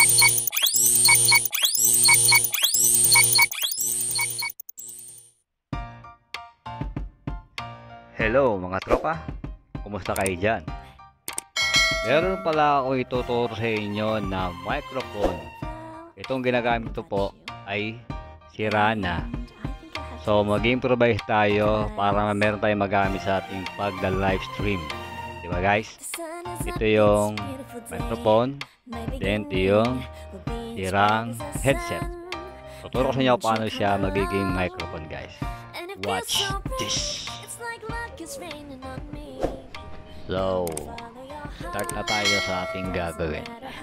Hello mga tropa, kumusta kayo dyan? Meron pala ako ituturo sa inyo na microphone. Itong ginagamit ko po ay sira na. So mag-improvise tayo para meron tayong magamit sa ating pagda-livestream. Diba guys? Ito yung microphone, then ito yung sirang headset. Tuturo ko sa inyo paano siya magiging microphone guys. Watch this! So, start na tayo sa ating gagawin.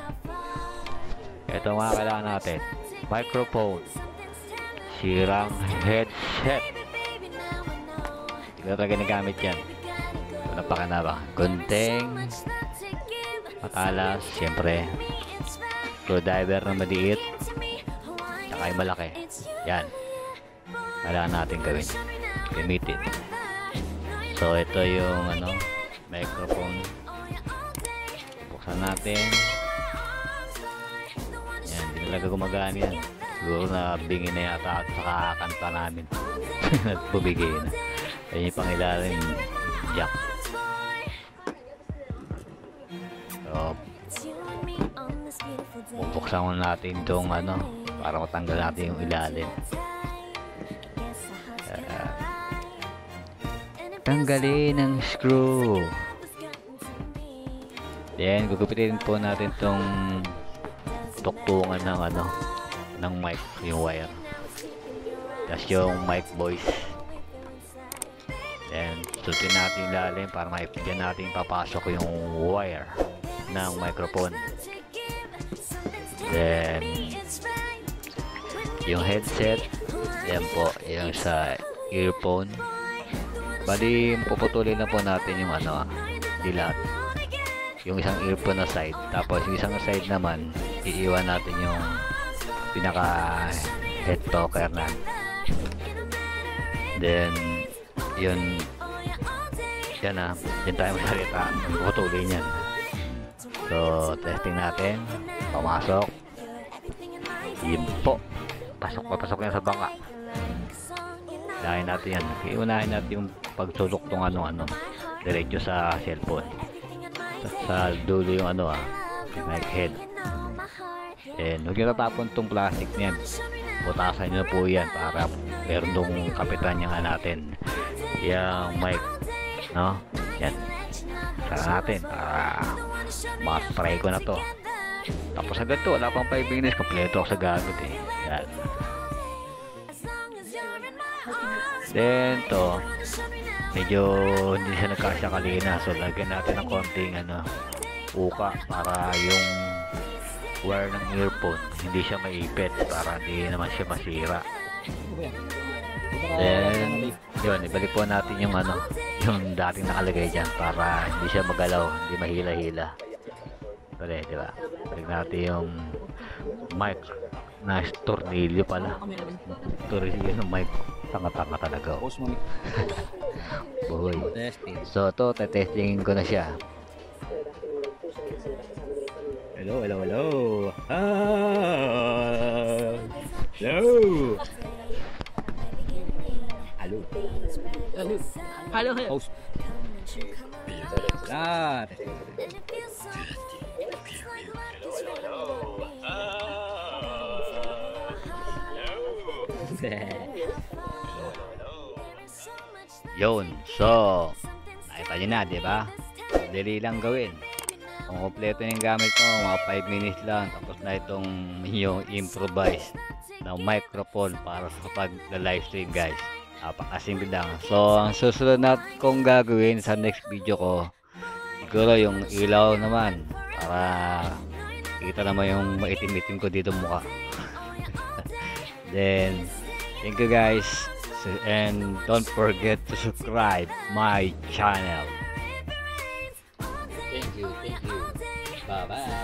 Ito mga kailangan natin. Microphone. Sirang headset. Hindi ko talaga nagamit yan. Wala pa ka na ba? Gunting. Matalas. Siyempre. Screwdriver na maliit. Tsaka yung malaki. Yan. Kailangan natin gawin. Gamitin. So ito yung microphone. Buksan natin. Yan, hindi talaga gumagana yan. Siguro na bingi na yata at saka kanta namin. Nagbubigay na. Yan yung pangilalim jack. So bubuksan mo natin itong para matanggal natin yung ilalim. Tanggalin ang screw. Then gugupitin po natin tong tuktungan ng mic, yung wire. Tapos yung mic voice. Then sultin natin ilalim para maipigyan natin papasok yung wire ng microphone. Then yung headset, yan po, yung sa earphone. Bali, puputulin na po natin yung dilat. Yung isang earphone na side. Tapos yung isang side naman, iiwan natin yung pinaka head talker na. Then, yun tayo magsalita. Puputulin yan. So, testing natin. Pumasok. Yun po. Pasok yan sa bangka. Unahin natin yan. Iunahin natin yung pagsulok tong diretso sa cellphone. Sa dulo yung mic head. And huwag nyo tatapon tong plastic niyan. Butasan nyo po yan para meron tong kapitan niya natin. Yung mic. No? Yan. Sara natin para ma-try ko na to. Tapos agad to. Wala pang 5 minutes. Kompleto ako sa gamit eh. Yan. Then to medyo hindi siya nagkasya kalina, so lagyan natin ng konting uka para yung wire ng earphone hindi siya maipit, para hindi naman siya masira. Then yun, ibalik po natin yung yung dating nakalagay dyan para hindi siya magalaw, hindi mahila-hila. Pwede, diba? Balik natin yung mic na tornilyo pala. Tornilyo ng mic. Tanga-tanga talaga. Boy. So to, testingin ko na siya. Hello. Hello. Host. Yun, so nakita nyo na, diba? Dali lang gawin. Kung kompleto yung gamit mo, mga 5 minutes lang, tapos na itong yung improvise na microphone para sa pag-livestream guys. Napakasimple lang. So ang susunod na kong gagawin sa next video ko, siguro yung ilaw naman, para kita naman yung maitim-itim ko dito mukha. Then thank you guys, and don't forget to subscribe my channel. Thank you. Bye bye.